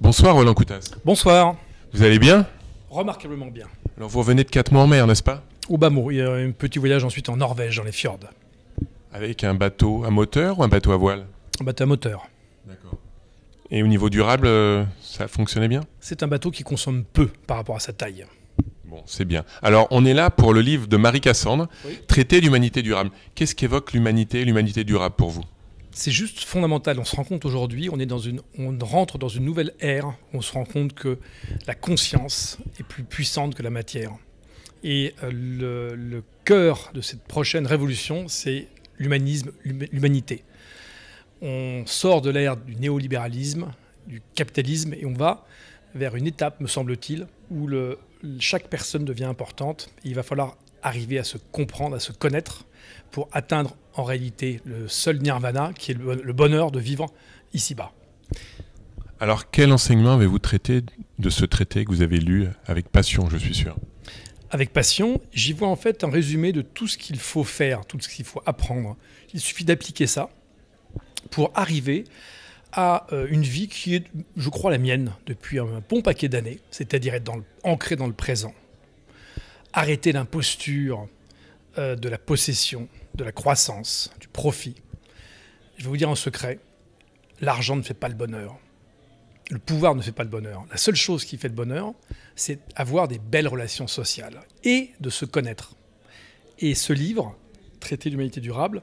Bonsoir Roland Coutas. Bonsoir. Vous allez bien? Remarquablement bien. Alors vous revenez de 4 mois en mer, n'est-ce pas? Au bas mot, il y a un petit voyage ensuite en Norvège, dans les fjords. Avec un bateau à moteur ou un bateau à voile? Un bateau à moteur. D'accord. Et au niveau durable, ça fonctionnait bien? C'est un bateau qui consomme peu par rapport à sa taille. Bon, c'est bien. Alors on est là pour le livre de Marie Cassandre, Oui. Traité d'humanité durable. Qu'est-ce qu'évoque l'humanité durable pour vous? C'est juste fondamental. On se rend compte aujourd'hui, on rentre dans une nouvelle ère. On se rend compte que la conscience est plus puissante que la matière. Et le cœur de cette prochaine révolution, c'est l'humanisme, l'humanité. On sort de l'ère du néolibéralisme, du capitalisme, et on va vers une étape, me semble-t-il, où chaque personne devient importante. Et il va falloir arriver à se comprendre, à se connaître, pour atteindre en réalité le seul nirvana, qui est le bonheur de vivre ici-bas. Alors quel enseignement avez-vous traité de ce traité que vous avez lu avec passion, je suis sûr? Avec passion, j'y vois en fait un résumé de tout ce qu'il faut faire, tout ce qu'il faut apprendre. Il suffit d'appliquer ça pour arriver à une vie qui est, je crois, la mienne depuis un bon paquet d'années, c'est-à-dire être ancré dans le présent. Arrêter l'imposture de la possession, de la croissance, du profit. Je vais vous dire un secret, l'argent ne fait pas le bonheur. Le pouvoir ne fait pas le bonheur. La seule chose qui fait le bonheur, c'est avoir des belles relations sociales et de se connaître. Et ce livre, Traité d'humanité durable,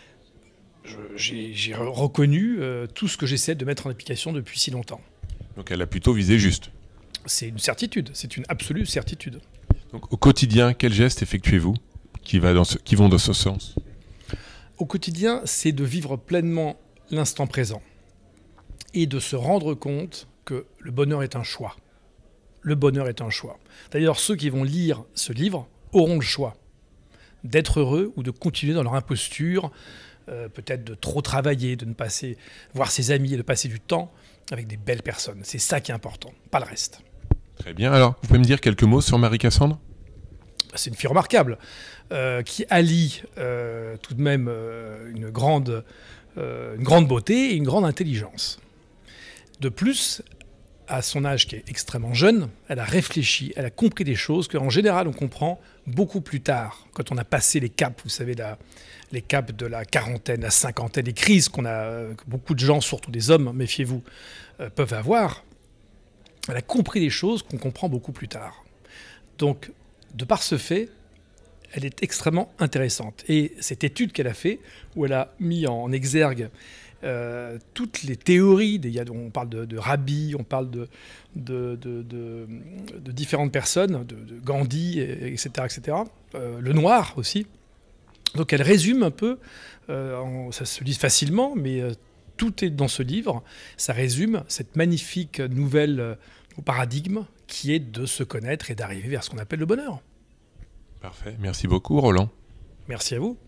j'ai reconnu tout ce que j'essaie de mettre en application depuis si longtemps. Donc elle a plutôt visé juste. C'est une certitude, c'est une absolue certitude. Donc au quotidien, quels gestes effectuez-vous qui vont dans ce sens? Au quotidien, c'est de vivre pleinement l'instant présent et de se rendre compte que le bonheur est un choix. Le bonheur est un choix. D'ailleurs, ceux qui vont lire ce livre auront le choix d'être heureux ou de continuer dans leur imposture, peut-être de trop travailler, de ne pas voir ses amis et de passer du temps avec des belles personnes. C'est ça qui est important, pas le reste. Très bien. Alors, vous pouvez me dire quelques mots sur Marie Cassandre? C'est une fille remarquable qui allie tout de même une grande beauté et une grande intelligence. De plus, à son âge qui est extrêmement jeune, elle a réfléchi, elle a compris des choses qu'en général on comprend beaucoup plus tard, quand on a passé les caps, vous savez, les caps de la quarantaine, la cinquantaine, les crises que beaucoup de gens, surtout des hommes, méfiez-vous, peuvent avoir. Elle a compris des choses qu'on comprend beaucoup plus tard. Donc, de par ce fait, elle est extrêmement intéressante. Et cette étude qu'elle a faite, où elle a mis en exergue toutes les théories, on parle de Rabi, on parle de différentes personnes, de Gandhi, etc., etc., le noir aussi. Donc elle résume un peu, ça se lit facilement, mais tout est dans ce livre. Ça résume cette magnifique nouvelle paradigme qui est de se connaître et d'arriver vers ce qu'on appelle le bonheur. Parfait. Merci beaucoup, Roland. Merci à vous.